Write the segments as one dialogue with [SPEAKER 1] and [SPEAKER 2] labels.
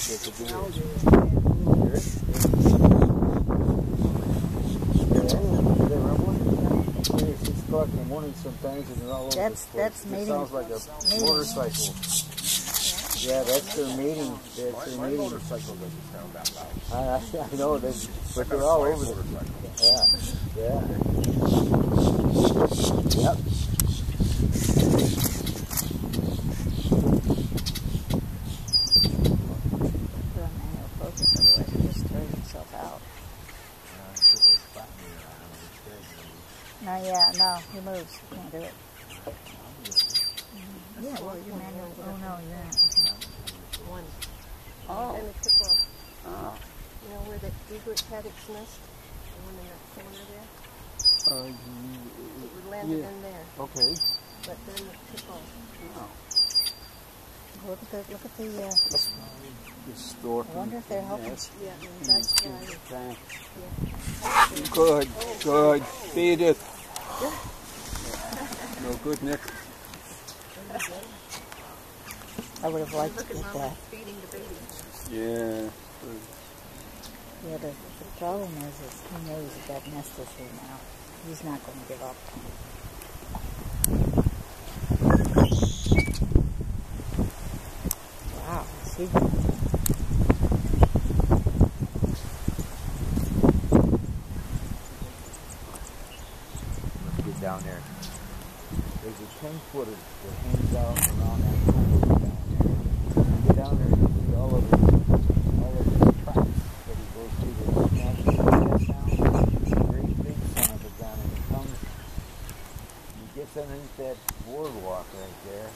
[SPEAKER 1] it to do it. They're rumbling? It's 6 o'clock in the morning sometimes and they're all over the place.
[SPEAKER 2] That's
[SPEAKER 1] It sounds like a motorcycle. Yeah, that's their meeting. That's their meeting.
[SPEAKER 3] Motorcycle doesn't sound that loud.
[SPEAKER 1] I know, but they're all over the place. Yeah, yeah. Yep.
[SPEAKER 2] No, he moves. You can't do it. Yeah, well, you're manual. Oh, no, you're not.
[SPEAKER 4] One.
[SPEAKER 2] Oh.
[SPEAKER 4] And it took off.
[SPEAKER 2] Oh.
[SPEAKER 4] You know where the egret had its nest? The one in that corner there? It landed in there.
[SPEAKER 1] Okay.
[SPEAKER 4] But then it took off.
[SPEAKER 2] Oh. Look at the
[SPEAKER 1] store.
[SPEAKER 2] I wonder if they're helping.
[SPEAKER 1] Yes.
[SPEAKER 4] Yeah, that's right.
[SPEAKER 1] Yeah. Good, good. Feed it. No good, Nick.
[SPEAKER 2] I would have liked to get that.
[SPEAKER 4] Feeding the baby.
[SPEAKER 1] Yeah.
[SPEAKER 2] Yeah, the problem is he knows that nest is here now. He's not going to give up. Wow, see?
[SPEAKER 1] Let's get down there. There's a 10-footer that hangs out around that corner down there. You get down there and you see all of his tracks that he goes through the national forest down. Great big son of a gun, and he comes, he gets underneath that boardwalk right there.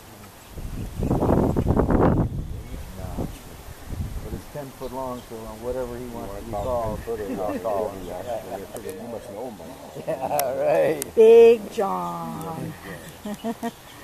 [SPEAKER 1] But it's 10 foot long, so whatever he wants to be called.
[SPEAKER 3] I'll call him. You must know him by now.
[SPEAKER 1] Yeah, right.
[SPEAKER 2] Big John.